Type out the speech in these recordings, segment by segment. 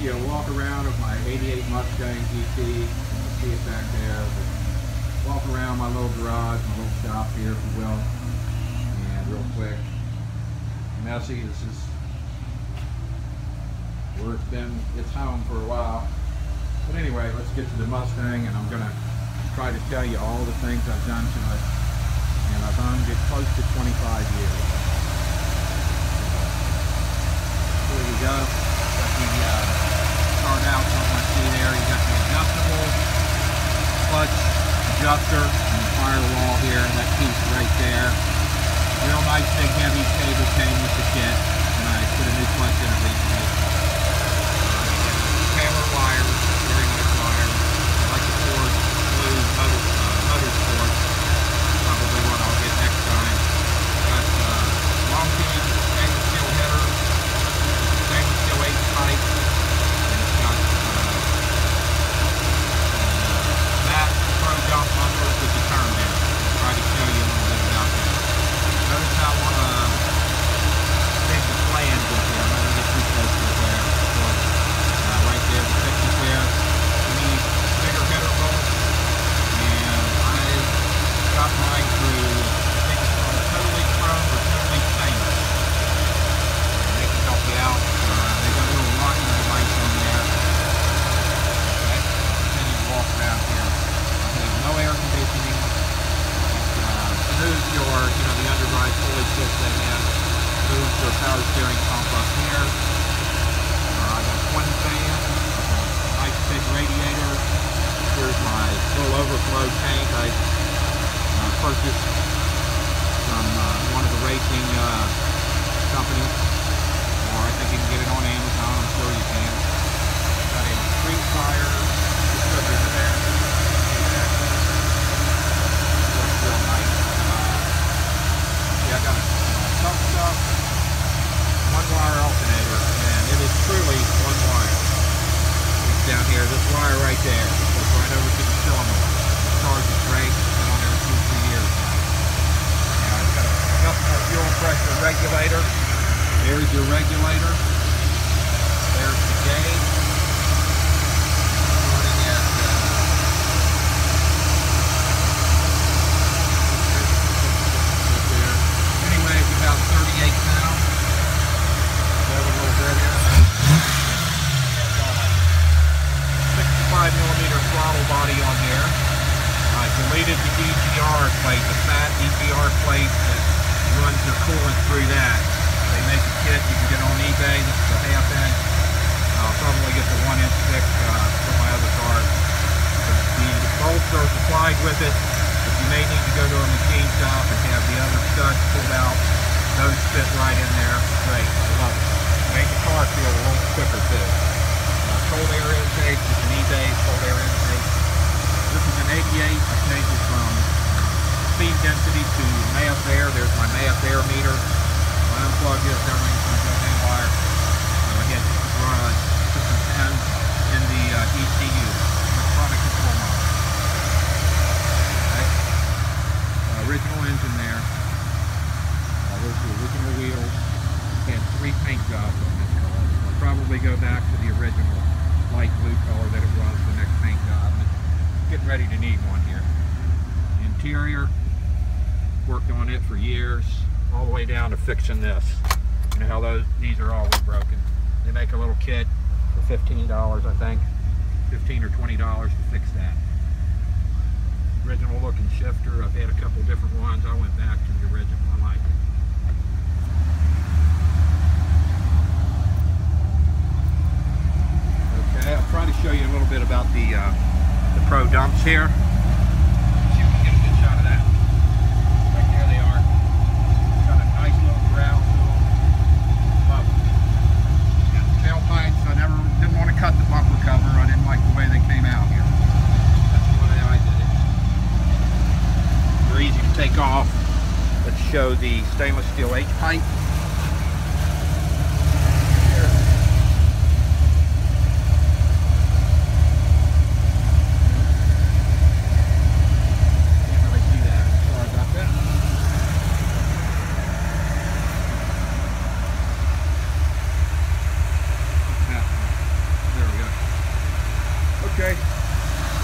you a walk around of my '88 Mustang GT. You can see it back there. But walk around my little garage, my little shop here, if you will. And real quick, messy. This is where it's home for a while. But anyway, let's get to the Mustang, and I'm gonna try to tell you all the things I've done to it. And I've owned it close to 25 years. Here we go. Got the start out something I see there. You got the adjustable clutch adjuster and the firewall here. That piece right there. Real nice big heavy cable came with the kit, and I put a new clutch in it recently. Taylor wires, very nice wires. I like the Ford Blue Motorsport. Probably what I'll get next time. Got long pinion stainless steel header, stainless steel H-pipe, and it's got that pro dump bumpers with the turn down. I'll try to show you a little bit about that. Notice how big the flange is here. I'm not going to get too close to it there. Right there, the pictures there. We need bigger header bolts, and I got mine through, I think it's called totally chrome or totally stainless. They can help you out. They got a little locking device on there. Okay, continue to walk around here. I have no air conditioning. Moves your, the underdrive fully system in. Moves your power steering pump up here. I got twin fan, nice big radiator. Here's my little overflow tank I purchased from one of the racing companies, or I think you can get it on Amazon. I'm sure you can. Got a street fire distributor there. Looks real nice. Yeah, I got a sump stuff, one wire alternator, and it is truly one wire. It's down here, this wire right there, goes right over to the cylinder. The charge is great, it's been on there 2-3 years now. Now it's got a adjustable fuel pressure regulator. There's your regulator. There's the gauge. Running at anyway, it's about 38 pounds. Over a little bit here. 65mm throttle body on there. I deleted the EGR plate, the fat EGR plate that runs your coolant through that. They make a kit you can get on eBay. This is a half-inch. I'll probably get the 1-inch thick for my other car. The bolts are supplied with it. If you may need to go to a machine shop and have the other studs pulled out, those fit right in there. Great, I love it. Made the car feel a little quicker too. Cold air intake, it's an eBay cold air intake. This is an 88. I changed it from speed density to mass air. There's my mass air meter. I unplug this, everything's going to go haywire. I hit system 10 in the ECU, electronic control module. Okay. Original engine there. Those are the original wheels. Had 3 paint jobs on this car. I'll probably go back to the original light blue color that it was the next paint job. It's getting ready to need one here. Interior, worked on it for years, all the way down to fixing this. You know how these are always broken. They make a little kit for $15, I think. $15 or $20 to fix that. Original looking shifter. I've had a couple different ones. I went back to the original. I like it. Okay, I'll try to show you a little bit about the pro dumps here. See if we can get a good shot of that. Right there they are. Got a nice little ground to them. Love them. Got the tailpipes. I didn't want to cut the bumper cover. I didn't like the way they came out here. That's the way I did it. They're easy to take off. Let's show the stainless steel H-pipe.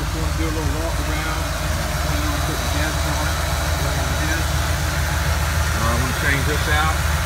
just want to do a little walk around. Put the gas on it. I'm going to change this out.